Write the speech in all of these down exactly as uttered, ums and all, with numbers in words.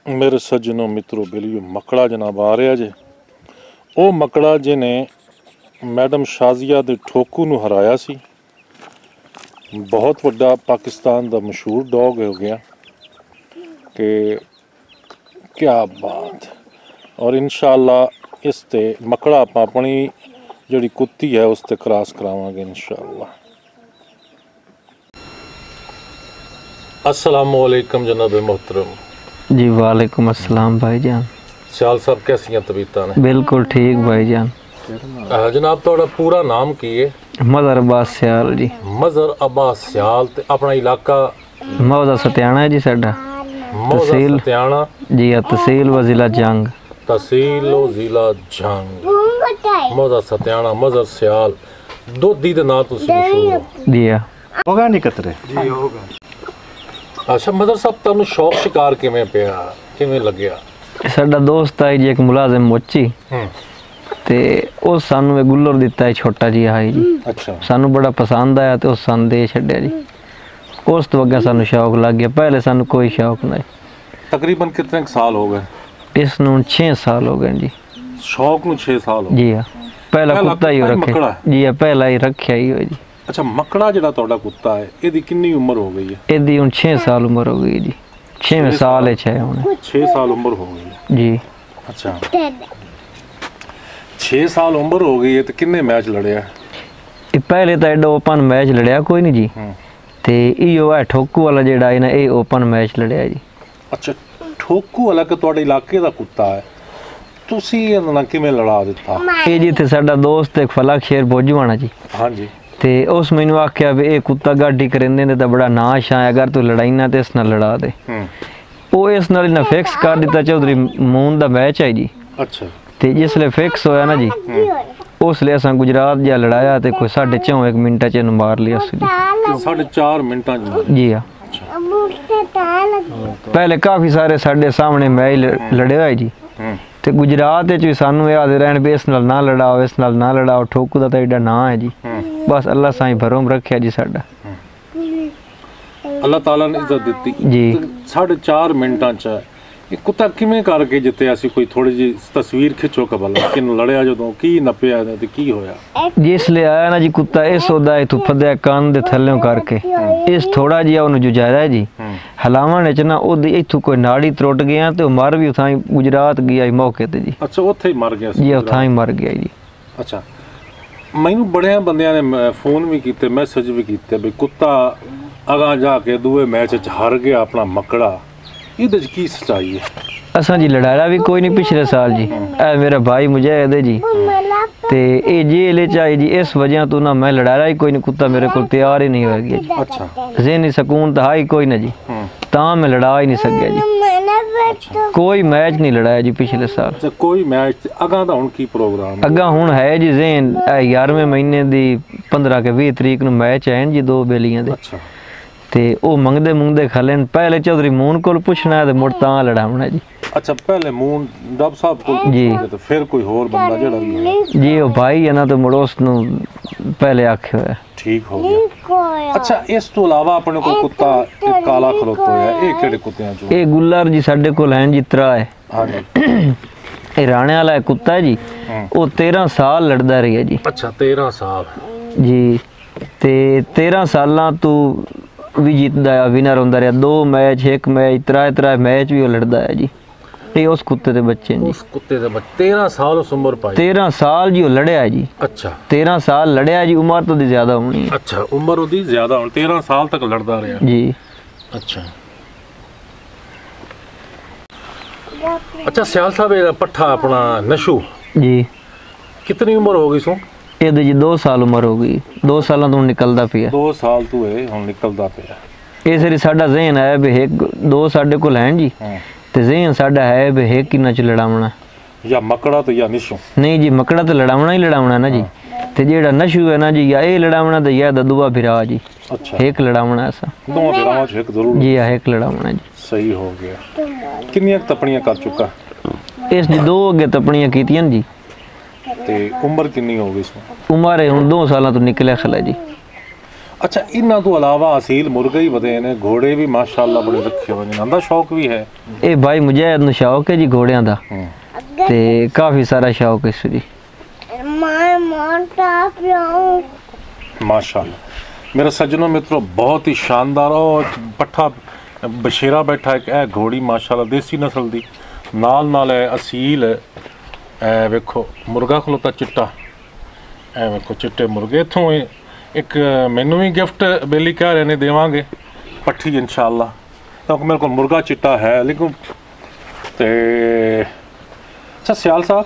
मेरे सज्जनों मित्रों बेलियो मकड़ा जनाब आ रहा जे ਉਹ ਮਕੜਾ ਜਿਹਨੇ मैडम शाजिया ਦੇ ਠੋਕੂ ਨੂੰ ਹਰਾਇਆ ਸੀ। बहुत ਵੱਡਾ पाकिस्तान ਦਾ मशहूर डॉग हो गया कि क्या बात। और इंशाअल्लाह इस ते मकड़ा आप अपनी जिहड़ी कुत्ती है उस ते क्रॉस करावांगे इंशाअल्लाह। अस्सलामु अलैकुम जनाब मोहतरम। जी वालेकुम अस्सलाम भाईजान। सियाल साहब कैसियां तबीयतां ने? बिल्कुल ठीक भाईजान। जनाब थोड़ा पूरा नाम की है? मजहर अब्बास सियाल जी। मजहर अब्बास सियाल ते अपना इलाका मौजा सत्याना है जी साडा। तहसील सत्याना जी हाँ, तहसील व जिला जंग। तहसील व जिला जंग। मौजा सत्याना मजहर सियाल दोधी दे नाम तुसी मशहूर हो। जी हाँ होगा नहीं कतरे जी होगा। अच्छा मजहर साहब तुहानू शौक शिकार किवें पिया किवें लग्या? साडा दोस्त है जी एक मुलाजिम मोची ते उस सानू एक गुल्लर दिता है छोटा जी है जी। अच्छा सानू बड़ा पसंद आया तो उस सानू दे छड्या जी। उस तो अगे सानू शौक लग गया, पहले सानू कोई शौक नहीं। तकरीबन कितने साल हो गए इस नू छः साल हो गए जी। शौक नू छः साल हो जी हाँ, पहला पहला कुत्ता ही कुत्ता ही रखे मकड़ा है? जी हाँ, पहला ही रखा ही हो जी। अच्छा मकड़ा जिहड़ा तुहाडा कुत्ता है इहदी कितनी उम्र हो गई है? इहदी हुण छः साल उम्र हो गई जी। छेवें साल है छः हुण छः साल उम्र हो गई है जी। अच्छा छः साल उम्र हो गई है तो किन्ने मैच लड़िया? ये पहले तो एडा ओपन मैच लड़िया कोई नहीं जी। ते इहो है ठोकू वाला जेड़ा है ना ये ओपन मैच लड़िया जी। अच्छा ठोकू वाला कि तुहाडे इलाके दा कुत्ता है तुसी इहदे नाल किवें लड़ा दिता? ये जी थे साडा दोस्त एक फलक शेर बोजूआना जी। हाँ जी। ते उस मैनू आख्या भी ये कुत्ता गाड़ी करेंदे ने तो बड़ा नाश है, अगर तू लड़ाई ना तो इस नाल लड़ा दे। वो इस नाल इन्हें फिक्स कर दिता चौधरी मून दा मैच है जी। अच्छा ते जिसले फिक्स होया ना जी उसले असां गुजरात जा लड़ाया ते कोई साढ़े चौं एक मिनट च इन्हू मार लिया उस जी। साढ़े चार मिनटां च मार जी हाँ। पहले काफ़ी सारे साढ़े सामने मैच लड़े हुए जी। ते गुजरात च सानू याद रहन भी इस नाल ना लड़ाओ इस नाल ना लड़ाओ। ठोकू दा तो एडा ना है जी। बस अल्लाह साईं भरोम रखिया जी साडा। अल्लाह ताला ने इज्जत दिती जी। साढ़े चार मिनटां च ये कुत्ता किवें करके जित्तिया सी? कोई थोड़ी जी तस्वीर खिंचो कबला कि लड़िया जो की नपया ते की होया? जिसले आया ना जी कुत्ता इस ओदा इथू फद्या कान दे थल्लों करके इस थोड़ा जिहा उन्हें जुझाया जी। हलावन च ना ओदी इथू कोई नाड़ी त्रुट गया तो मर भी उथाई गुजरात गया मौके ते जी। अच्छा उत्थे ही मर गया जी, उथाई मर गया जी। अच्छा मैनू बड़े बंदियां ने फोन भी कीते मैसेज भी कीते भी कुत्ता अगां जाके दूए मैच च हार गया अपना मकड़ा, इहदे च की सच्चाई है? असा जी लड़ाया भी कोई नहीं पिछले साल जी। ए मेरा भाई मुजाहिद है जी ते ए जेल च आई जी। इस वजह तो ना मैं लड़ाया ही कोई नहीं, कुत्ता मेरे को तैयार ही नहीं हो गया जी। अच्छा ज़हनी सुकून तो हाई कोई ना जी, ता मैं लड़ा ही नहीं सकिया जी। कोई मैच नहीं लड़ाया जी पिछले साल। अच्छा कोई मैच अगां दा हुण की प्रोग्राम? अगा हुण है जी ज़हन ग्यारहवें महीने दी पंद्रह के बीस तरीक नूं मैच है जी दो बेलियां दे। अच्छा ते ओ मंगदे मंगदे खलन पहले चौधरी मून कोल पुछना है ते मुड़ तां लड़ावना जी। अच्छा पहले मून डब साहब को जी तो फिर कोई होर बंदा जेड़ा भी है जी ओ भाई है ना तो मुड़ उस नूं पहले आख्या है ठीक हो गया। अच्छा इस तो अलावा अपने को कुत्ता एक काला खलोता है, ये केड़े कुत्ते चो? ये गुल्लर जी साडे कोल हैं जी त्रा है। हाँ जी। ये राणे वाला है कुत्ता है जी। वो तेरह साल लड़दा रहा जी। अच्छा तेरह साल जी। ते तेरह साल तू भी जीतदा है, विनर होंदा रहा। दो मैच एक मैच त्रै त्रै मैच भी वो लड़दा है जी। ये उस कुत्ते दे बच्चे हैं जी। उस कुत्ते दे बच्चे तेरह साल उस उम्र पाई? तेरह साल जी वो लड़िया है जी। अच्छा तेरह साल लड़िया जी, उम्र तो दी ज्यादा होनी है। अच्छा उम्र उदी ज्यादा होनी, तेरह साल तक लड़दा रहा जी। अच्छा अच्छा सियाल साहब ये पट्ठा अपना नशू जी कितनी उम्र हो गई सो? ये जी दो साल उम्र हो गई। दो साल तो निकलदा पिया। दो साल तू है हुण निकलदा पिया। ये सरी साडा ज़हन है भी एक दो साडे कोल हैं जी ते ज़हन साडा है भी एक किन्ना च लड़ावना या मकड़ा तो या निशू? नहीं जी मकड़ा तो लड़ावना ही लड़ावना ना जी। ते जेड़ा नशू है ना जी या ये लड़ावना तो या दुआ फिरा जी। अच्छा एक लड़ावना ऐसा दो फिरावां च एक जरूर जी। हाँ एक लड़ावना जी। सही हो गया। कितनियां तपणियां कर चुका? इस जी दो अगे तपणियां कीतियां जी। ते उम्र कितनी हो गई इसमें? उम्र है हुण दो साल तो निकलिया खला जी। अच्छा, इन्हों तो अलावा असील मुर्गे ही बदे ने, घोड़े भी माशाअल्लाह बड़े रखे हुए हैं, आंदा शौक भी है? ये भाई मुजाहिद नूं शौक है जी घोड़ियां दा, ते काफ़ी सारा शौक है इसू जी। माशाअल्लाह मेरे सज्जनों मित्रों, बहुत ही शानदार। और पट्ठा बशेरा बैठा एक ए घोड़ी माशाअल्लाह देसी नस्ल दी, नाल नाल है असील है। ए वेखो मुर्गा खलोता चिट्टा, ए वेखो चिट्टे मुर्गे। इत्थों एक मैनू भी गिफ्ट बेली कह रहे ने देवांगे पट्ठी इंशाअल्लाह, क्योंकि मेरे को मुर्गा चिट्टा है। लेकिन ते अच्छा सियाल साहब,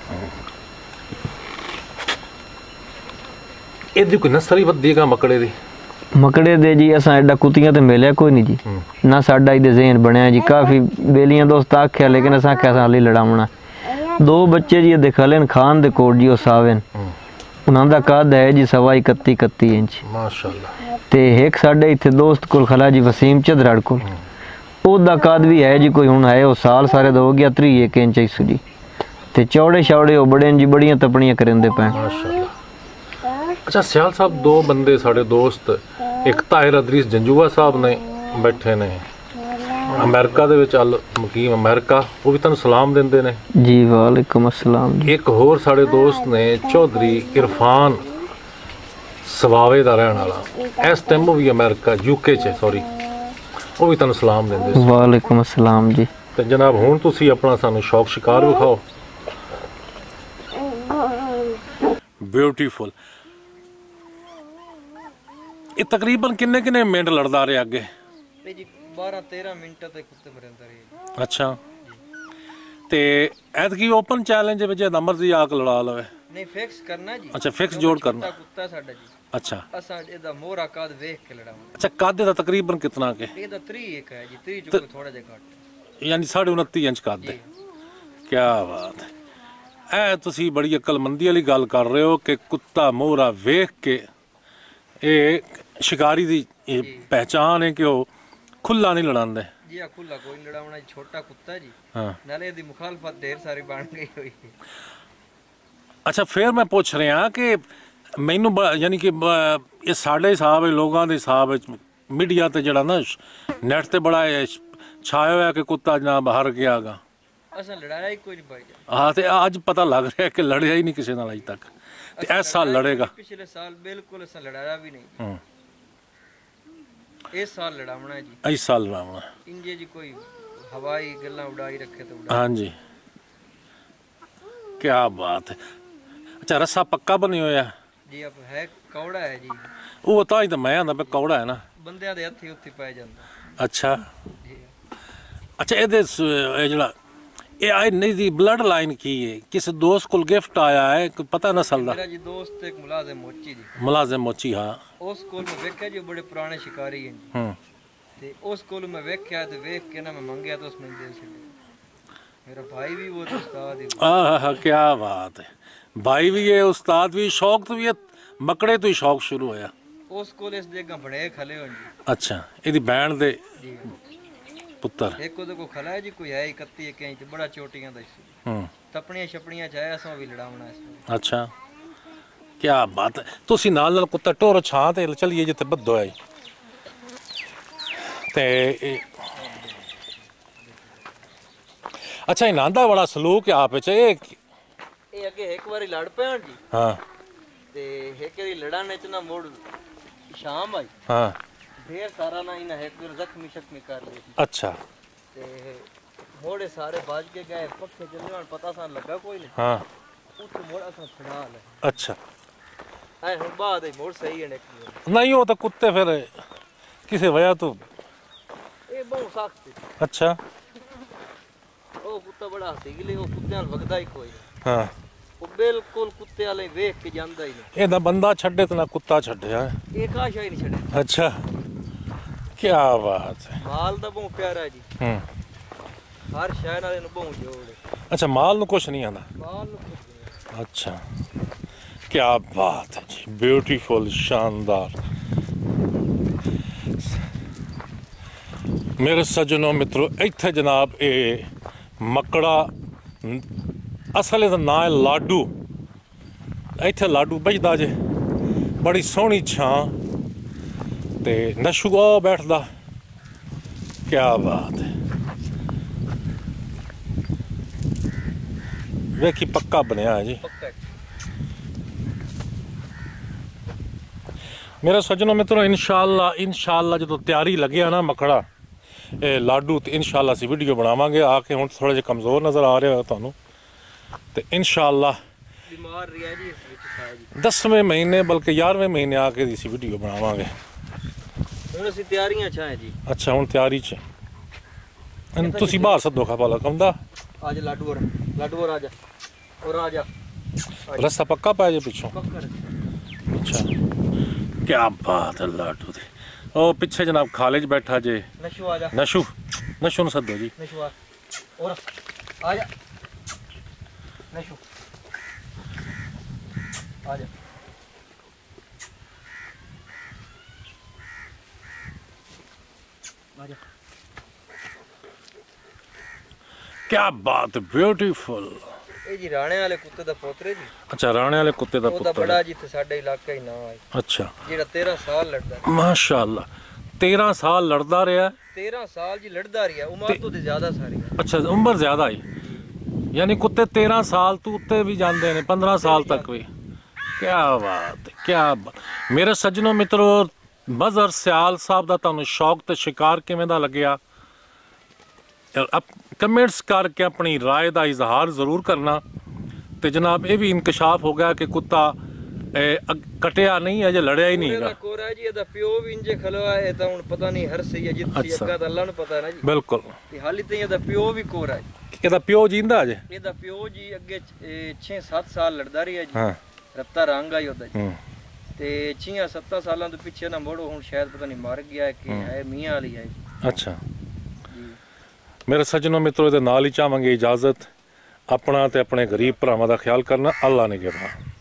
ਇਹਦੀ ਕੋਈ ਨਸਲ ਹੀ ਵੱਧੀਗਾ ਮਕੜੇ ਦੀ? मकड़े दे जी असा एडा कुत्तियां तो मिलिया कोई नहीं जी, ना साडा इधर ज़हन बनया जी। काफ़ी बेलियां दोस्त आख्या, लेकिन असा आख्या हाली लड़ावना। दो बच्चे जी देखा लेन खान दे कोट जी, सावन उन्होंने कद है जी सवा इकत्ती इकत्ती इंच माशाअल्लाह। ते एक साडे इत्थे दोस्त कोल खला जी वसीम चदरड़ कोल, ओदा कद भी है जी कोई हुण है वो साल सारे दा हो गया त्री एक इंच इसू जी। ते चौड़े छौड़े वो बड़े जी, बड़ियां तपड़ियां करेंदे पैन। माशाअल्लाह। अच्छा सियाल साहब, दो बंदे साढ़े दोस्त, एक ताहिर अदरीस जंजूआ साहब ने बैठे ने अमेरिका दे विच, अल मुकीम अमेरिका, वो भी तुहानू सलाम देंदे ने जी। वालेकुम अस्सलाम जी। एक होर साढ़े दोस्त ने चौधरी इरफान सवावे दा रहने वाला, इस टाइम वो भी अमेरिका यूके च, सॉरी, वो भी तुहानू सलाम देंदे। वालेकुम अस्सलाम जी। ते जनाब हुण तुसी अपना सानू शौक शिकार विखाओ। ब्यूटीफुल। ये तकरीबन किन्ने किन्ने मिनट लड़दा रहे अगे? जी बारह तेरह मिनट तक कुत्ते मरंदा रहे। अच्छा, ते ऐतकी ओपन चैलेंज विच जिदा मर्जी आके लड़ा लवे? नहीं, फिक्स करना जी। अच्छा, फिक्स जोड़ करना। कुत्ता साडा जी। अच्छा, असा एदा मोरा कद देख के लड़ावांगे। अच्छा, कद दा तकरीबन कितना के? एदा त्री एक है जी, त्री जो थोड़ा जिहा घट, यानी साढ़े उनतीस इंच कद है। क्या बात है। ए तुसी बड़ी अकलमंदी वाली गल कर रहे हो कि कुत्ता मोहरा वेख के ये शिकारी दी पहचान है कि वो खुला नहीं लड़ांदे जी। आ खुला कोई नहीं लड़ावना जी, छोटा कुत्ता जी। हाँ, नाले दी मुखालफत ढेर सारी बन गई हुई है। अच्छा, फिर मैं पूछ रहा कि मैनू यानी कि ये साढ़े हिसाब लोगों के हिसाब मीडिया ते जड़ा ना नैट ते बड़ा छाया हुआ कि कुत्ता जनाब हार गया गा। असा लड़ाया ही कोई नहीं भाई। हाँ, तो अज पता लग रहा है कि लड़िया ही नहीं किसी नाल अज तक। ते इस साल लड़ेगा? पिछले साल बिल्कुल असा लड़ाया भी नहीं। इस साल लड़ावना है जी। इस साल लड़ावना इंजे जी, कोई हवाई गल्ला उड़ाई रखे तो उड़ा। हाँ जी, क्या बात है। अच्छा, रस्सा पक्का बनी होया जी? अब है कौड़ा है जी। वो तो तो मैं आंदा पे कौड़ा है ना, बंदे दे हत्थी उत्थी पाए जांदा। अच्छा जी। अच्छा, ये जड़ा ये आई नहीं दी ब्लड लाइन की है, किस दोस्त को गिफ्ट आया है, पता नस्ल दा? मेरा जी दोस्त एक मुलाजिम मोची जी। मुलाजिम मोची, हाँ। उस कोल में वेख्या जी, बड़े पुराने शिकारी हैं जी। हम्म। ते उस कोल में वेख्या ते वेख के ना मैं मंगया तो उसने दे छड़े। मेरा भाई भी वो उस्ताद है। आहा, क्या बात है। भाई भी है, उस्ताद भी, शौक तो भी है, मकड़े तो ही शौक शुरू होया उस कोल। इस जगह बड़े खले हों जी। अच्छा, इहदी बैंड दे पुत्र एक को को खला है जी, कोई है इकत्ती एक इंच, बड़ा चोटियां दा सी। हम्म। तपणियां छपणियां जाए असां भी लड़ावना इस। अच्छा, क्या बात है। तुसी नाल नाल कुत्ता टोर छां ते चलिए जिथे बद्दो है ते। अच्छा, इन्हां दा बड़ा सलूक है आप च। ए अगे एक बारी लड़ पे जी। हां, ते एक बारी लड़ाने च ना मोड़ शाम आई। हां, ढेर सारा ना इन्हें एक बार जख्मी शख्मी कर ली। अच्छा, ते मोड़े सारे बाज के गए, पक्के चलने वाला पता सा लगा कोई नहीं। हां, उठ मोड़ा सा छड़ा ले। अच्छा, है हुन बाद है मोड़ सही है नहीं हो तो कुत्ते फिर किसी वजह तो ए बहुत सख्त। अच्छा, ओ कुत्ता बड़ा हसीले, ओ कुत्ते नाल वगदा ही कोई। हां, ओ बिल्कुल कुत्ते वाले वेख के ਜਾਂਦਾ ही नहीं। ਇਹਦਾ ਬੰਦਾ ਛੱਡੇ ਤੇ ਨਾ ਕੁੱਤਾ ਛੱਡਿਆ ਇਹ ਕਾਸ਼ਾ ਹੀ ਨਹੀਂ ਛੱਡਿਆ। ਅੱਛਾ, क्या बात है। माल दा बहुत प्यारा जी। हम्म। हर शय नाल इनु बहुत जोड़ है। अच्छा, माल नु कुछ नहीं आंदा? माल नु कुछ नहीं। अच्छा, क्या बात है जी, ब्यूटीफुल, शानदार। मेरे सज्जनों मित्रों, इत्थे जनाब ये मकड़ा असल दा नाम है लाडू। इत्थे लाडू बजदा जे, बड़ी सोहनी छां ਤੇ ਨਸ਼ੂ ਉਹ ਬੈਠਦਾ। ਕਿਆ ਬਾਤ ਹੈ, ਵੇਖੀ ਪੱਕਾ ਬਣਿਆ ਹੈ ਜੀ। मेरा सज्जनों मित्रों इंशाअल्लाह इंशाअल्लाह जो तैयारी लगे ना मकड़ा ए लाडू तो इंशाअल्लाह असीं वीडियो बनावांगे। आके हुण थोड़ा जिहा कमज़ोर नज़र आ रहा है तुहानूं, तो इंशाअल्लाह बीमार रहा जी दसवें महीने बल्कि ग्यारहवें महीने आके इसी वीडियो बनावांगे। हुण असीं तैयारियां च हैं जी। अच्छा हुण तैयारी च तुसीं बाहर सद्दो खा पाला कमदा आज लाडू और लाडू और आजा और आजा रस्ता पक्का पाया जे पिछों। अच्छा क्या बात है लाडू दी। ओ पिछे जनाब खालिज बैठा जे। नशू आजा नशू नशू नु सद्दो जी। नशू आ और आजा नशू आजा। आजा क्या बात ब्यूटीफुल। ਇਹ ਜੀ ਰਾਣੇ ਵਾਲੇ ਕੁੱਤੇ ਦਾ ਪੋਤਰੇ ਜੀ। ਅੱਛਾ ਰਾਣੇ ਵਾਲੇ ਕੁੱਤੇ ਦਾ ਉਹਦਾ ਪੁੱਤਰ। ਬੜਾ ਜਿੱਥੇ ਸਾਡੇ ਇਲਾਕੇ ਹੀ ਨਾ ਆਏ। ਅੱਛਾ ਜਿਹੜਾ तेरह ਸਾਲ ਲੜਦਾ। ਮਾਸ਼ਾਅੱਲਾ तेरह साल ਲੜਦਾ ਰਿਹਾ। तेरह ਸਾਲ ਜੀ ਲੜਦਾ ਰਿਹਾ, ਉਮਰ ਤੋਂ ਤੇ ਜ਼ਿਆਦਾ ਸਾਰੀ। ਅੱਛਾ ਉਮਰ ਜ਼ਿਆਦਾ ਹੈ, ਯਾਨੀ ਕੁੱਤੇ तेरह ਸਾਲ ਤੋਂ ਉੱਤੇ ਵੀ ਜਾਂਦੇ ਨੇ, पंद्रह ਸਾਲ ਤੱਕ ਵੀ। क्या बात है क्या बात। मेरे सज्जनों मित्रों मजहर सियाल साहब का तुहानूं शौक ते शिकार किवें दा लग्या, कमेंट्स करके अपनी राय का इजहार जरूर करना। तो जनाब ये भी इंकशाफ हो गया कि कुत्ता कटिया नहीं है, जो लड़िया ही नहीं है। कोरा जी ਇਹਦਾ ਪਿਓ ਵੀ ਇੰਜੇ ਖਲੋਆ ਹੈ ਤਾਂ ਹੁਣ ਪਤਾ ਨਹੀਂ ਹਰ ਸਹੀ ਹੈ ਜਿੱਥੇ ਅੱਗਾ ਤਾਂ ਅੱਲਾ ਨੂੰ ਪਤਾ ਹੈ ਨਾ ਜੀ। ਬਿਲਕੁਲ ਤੇ ਹਾਲੀ ਤੇ ਇਹਦਾ ਪਿਓ ਵੀ ਕੋਰਾ ਹੈ। ਇਹਦਾ ਪਿਓ ਜਿੰਦਾ ਅਜੇ? ਇਹਦਾ ਪਿਓ ਜੀ ਅੱਗੇ छह सात साल ਲੜਦਾ ਰਿਹਾ ਜੀ। ਹਾਂ ਰੱਤਾ ਰੰਗ ਆਈ ਉਹਦਾ ਜੀ। ਤੇ छह सात ਸਾਲਾਂ ਤੋਂ ਪਿੱਛੇ ਨਾ ਮੋੜੋ ਹੁਣ ਸ਼ਾਇਦ ਪਤਾ ਨਹੀਂ ਮਰ ਗਿਆ ਕਿ ਹੈ ਮੀਆਂ ਵਾਲੀ ਹੈ ਜੀ। ਅੱਛਾ मेरे सज्जनों मित्रों ये नाल ही चाहांगे इजाजत। अपना ते अपने गरीब भरावां दा ख्याल करना। अल्लाह ने किरपा।